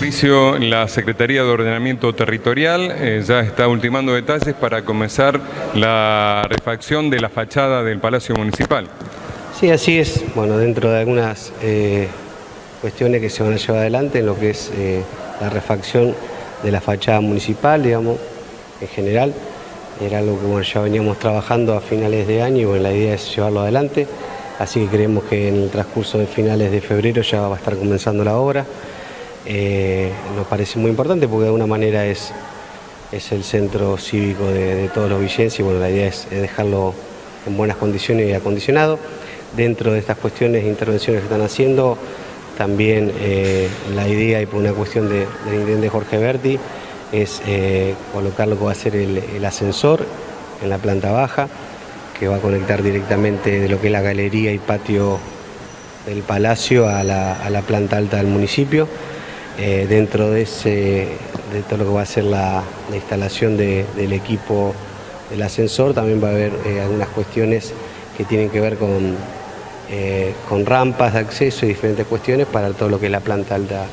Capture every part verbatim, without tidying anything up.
Mauricio, la Secretaría de Ordenamiento Territorial eh, ya está ultimando detalles para comenzar la refacción de la fachada del Palacio Municipal. Sí, así es. Bueno, dentro de algunas eh, cuestiones que se van a llevar adelante en lo que es eh, la refacción de la fachada municipal, digamos, en general. Era algo que bueno, ya veníamos trabajando a finales de año y bueno, la idea es llevarlo adelante. Así que creemos que en el transcurso de finales de febrero ya va a estar comenzando la obra. Eh, nos parece muy importante porque de alguna manera es, es el centro cívico de, de todos los villenses y bueno, la idea es, es dejarlo en buenas condiciones y acondicionado. Dentro de estas cuestiones e intervenciones que están haciendo, también eh, la idea y por una cuestión de, del intendente Jorge Berti es eh, colocar lo que va a ser el, el ascensor en la planta baja, que va a conectar directamente de lo que es la galería y patio del Palacio a la, a la planta alta del municipio. Eh, dentro de, ese, de todo lo que va a ser la, la instalación de, del equipo del ascensor, también va a haber eh, algunas cuestiones que tienen que ver con, eh, con rampas de acceso y diferentes cuestiones para todo lo que es la planta alta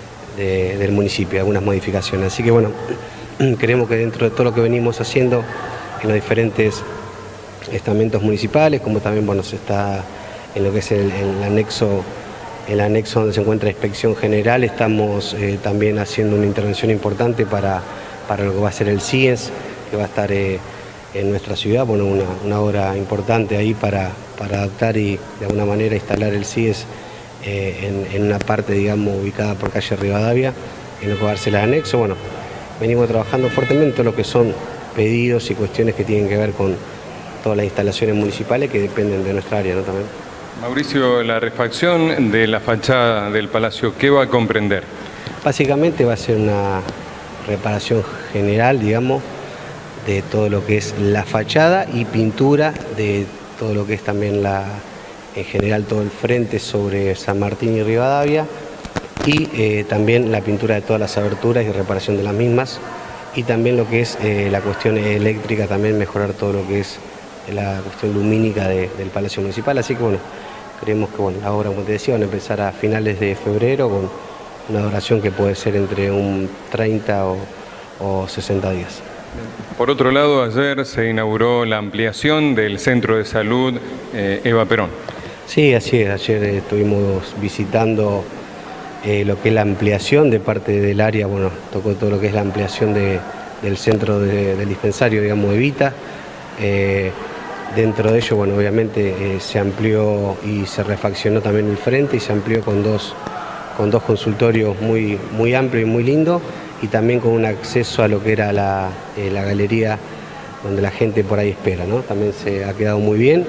de, del municipio, algunas modificaciones. Así que bueno, creemos que dentro de todo lo que venimos haciendo en los diferentes estamentos municipales, como también bueno, se está en lo que es el, el anexo el anexo donde se encuentra la Inspección General, estamos eh, también haciendo una intervención importante para, para lo que va a ser el C I E S, que va a estar eh, en nuestra ciudad, bueno, una, una obra importante ahí para, para adaptar y de alguna manera instalar el C I E S eh, en, en una parte, digamos, ubicada por calle Rivadavia, en lo que va a ser el anexo. Bueno, venimos trabajando fuertemente en lo que son pedidos y cuestiones que tienen que ver con todas las instalaciones municipales que dependen de nuestra área, ¿no? También. Mauricio, la refacción de la fachada del Palacio, ¿qué va a comprender? Básicamente va a ser una reparación general, digamos, de todo lo que es la fachada y pintura de todo lo que es también la, en general todo el frente sobre San Martín y Rivadavia y eh, también la pintura de todas las aberturas y reparación de las mismas y también lo que es eh, la cuestión eléctrica, también mejorar todo lo que es la cuestión lumínica de, del Palacio Municipal, así que bueno, creemos que bueno, la obra, como te decía, van a empezar a finales de febrero con una duración que puede ser entre un treinta o, o sesenta días. Por otro lado, ayer se inauguró la ampliación del Centro de Salud eh, Eva Perón. Sí, así es, ayer estuvimos visitando eh, lo que es la ampliación de parte del área, bueno, tocó todo lo que es la ampliación de, del centro de, del dispensario, digamos, Evita. Eh, Dentro de ello, bueno, obviamente eh, se amplió y se refaccionó también el frente y se amplió con dos, con dos consultorios muy, muy amplios y muy lindos y también con un acceso a lo que era la, eh, la galería donde la gente por ahí espera, ¿no? También se ha quedado muy bien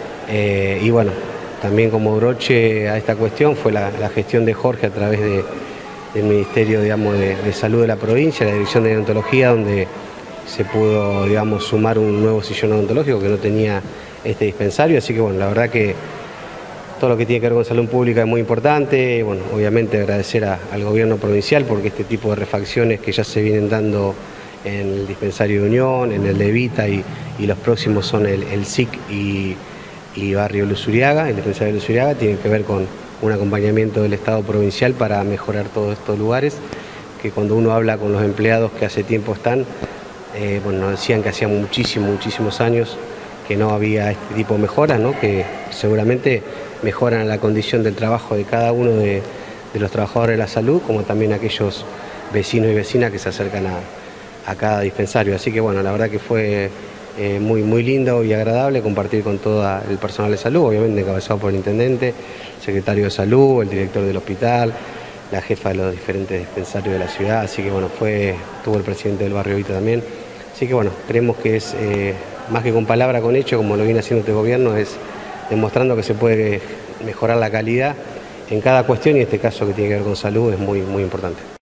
eh, y bueno, también como broche a esta cuestión fue la, la gestión de Jorge a través de, del Ministerio, digamos, de, de Salud de la provincia, la Dirección de Odontología, donde se pudo, digamos, sumar un nuevo sillón odontológico que no tenía este dispensario, así que bueno, la verdad que todo lo que tiene que ver con salud pública es muy importante, bueno, obviamente agradecer a, al gobierno provincial porque este tipo de refacciones que ya se vienen dando en el dispensario de Unión, en el de Evita y, y los próximos son el, el S I C y, y Barrio Luzuriaga, el dispensario de Luzuriaga, tienen que ver con un acompañamiento del Estado provincial para mejorar todos estos lugares, que cuando uno habla con los empleados que hace tiempo están, Eh, bueno, nos decían que hacía muchísimos, muchísimos años que no había este tipo de mejoras, ¿no? Que seguramente mejoran la condición del trabajo de cada uno de, de los trabajadores de la salud, como también aquellos vecinos y vecinas que se acercan a, a cada dispensario. Así que bueno, la verdad que fue eh, muy, muy lindo y agradable compartir con todo el personal de salud, obviamente encabezado por el intendente, el secretario de salud, el director del hospital, la jefa de los diferentes dispensarios de la ciudad, así que bueno, fue, tuvo el presidente del barrio Evita también. Así que bueno, creemos que es eh, más que con palabra, con hecho, como lo viene haciendo este gobierno, es demostrando que se puede mejorar la calidad en cada cuestión y en este caso que tiene que ver con salud es muy, muy importante.